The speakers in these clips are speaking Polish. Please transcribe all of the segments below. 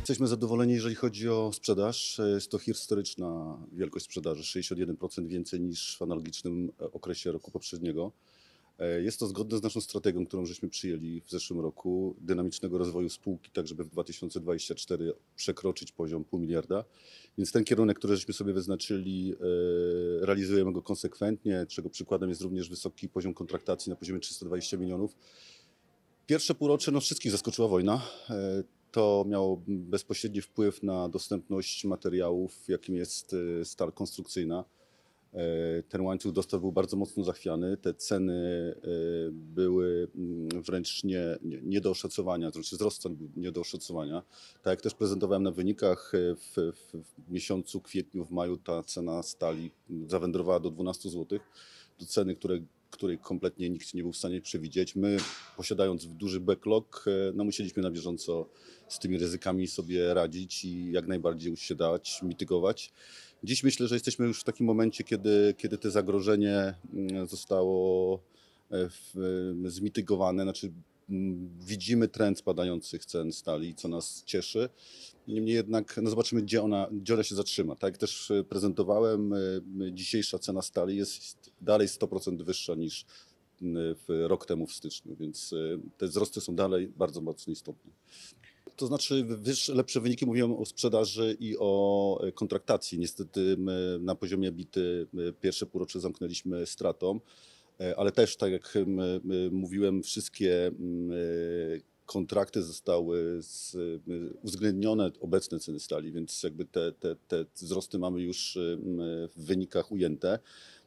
Jesteśmy zadowoleni, jeżeli chodzi o sprzedaż. Jest to historyczna wielkość sprzedaży, 61% więcej niż w analogicznym okresie roku poprzedniego. Jest to zgodne z naszą strategią, którą żeśmy przyjęli w zeszłym roku, dynamicznego rozwoju spółki, tak żeby w 2024 przekroczyć poziom 500 000 000. Więc ten kierunek, który żeśmy sobie wyznaczyli, realizujemy go konsekwentnie, czego przykładem jest również wysoki poziom kontraktacji na poziomie 320 milionów. Pierwsze półrocze wszystkich zaskoczyła wojna. To miało bezpośredni wpływ na dostępność materiałów, jakim jest stal konstrukcyjna. Ten łańcuch dostaw był bardzo mocno zachwiany. Te ceny były wręcz nie do oszacowania, to znaczy wzrost cen był nie do oszacowania. Tak jak też prezentowałem na wynikach, w miesiącu kwietniu, w maju ta cena stali zawędrowała do 12 zł, do ceny, której kompletnie nikt nie był w stanie przewidzieć. My, posiadając duży backlog, musieliśmy na bieżąco z tymi ryzykami sobie radzić i jak najbardziej się dać, mitygować. Dziś myślę, że jesteśmy już w takim momencie, kiedy to zagrożenie zostało zmitygowane. Znaczy, widzimy trend spadających cen stali, co nas cieszy. Niemniej jednak zobaczymy, gdzie ona się zatrzyma. Tak jak też prezentowałem, dzisiejsza cena stali jest dalej 100% wyższa niż rok temu w styczniu, więc te wzrosty są dalej bardzo mocno istotne. To znaczy lepsze wyniki, mówiłem o sprzedaży i o kontraktacji. Niestety my na poziomie bity pierwsze półrocze zamknęliśmy stratą, ale też tak jak mówiłem, wszystkie kontrakty zostały uwzględnione obecne ceny stali, więc jakby te wzrosty mamy już w wynikach ujęte.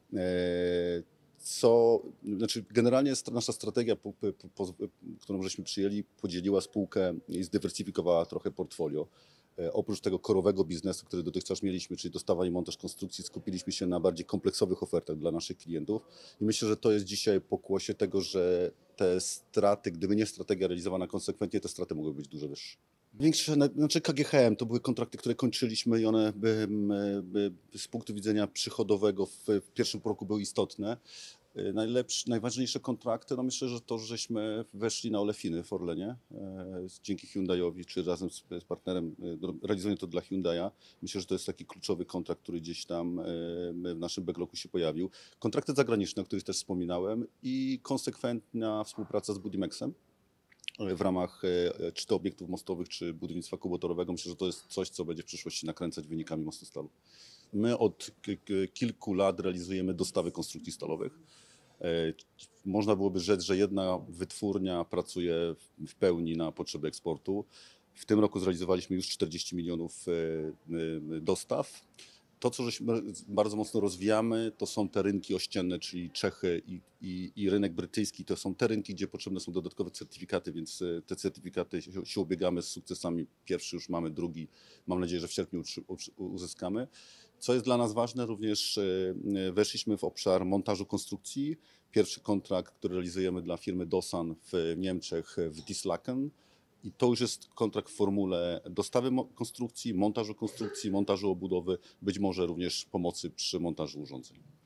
Znaczy generalnie nasza strategia, którą żeśmy przyjęli, podzieliła spółkę i zdywersyfikowała trochę portfolio. Oprócz tego korowego biznesu, który dotychczas mieliśmy, czyli dostawa i montaż konstrukcji, skupiliśmy się na bardziej kompleksowych ofertach dla naszych klientów i myślę, że to jest dzisiaj pokłosie tego, że te straty, gdyby nie strategia realizowana konsekwentnie, te straty mogły być dużo wyższe. Większe, znaczy KGHM to były kontrakty, które kończyliśmy i one z punktu widzenia przychodowego w pierwszym roku były istotne. Najważniejsze kontrakty, myślę, że to, żeśmy weszli na olefiny w Orlenie dzięki Hyundaiowi, czy razem z partnerem realizują to dla Hyundai'a. Myślę, że to jest taki kluczowy kontrakt, który gdzieś tam w naszym backlogu się pojawił. Kontrakty zagraniczne, o których też wspominałem i konsekwentna współpraca z Budimexem w ramach czy to obiektów mostowych, czy budownictwa kubotorowego. Myślę, że to jest coś, co będzie w przyszłości nakręcać wynikami Mostostalu. My od kilku lat realizujemy dostawy konstrukcji stalowych. Można byłoby rzec, że jedna wytwórnia pracuje w pełni na potrzeby eksportu. W tym roku zrealizowaliśmy już 40 milionów dostaw. To, co bardzo mocno rozwijamy, to są te rynki ościenne, czyli Czechy i rynek brytyjski. To są te rynki, gdzie potrzebne są dodatkowe certyfikaty, więc te certyfikaty się ubiegamy z sukcesami. Pierwszy już mamy, drugi mam nadzieję, że w sierpniu uzyskamy. Co jest dla nas ważne, również weszliśmy w obszar montażu konstrukcji. Pierwszy kontrakt, który realizujemy dla firmy Dosan w Niemczech, w Dislaken. I to już jest kontrakt w formule dostawy konstrukcji, montażu obudowy, być może również pomocy przy montażu urządzeń.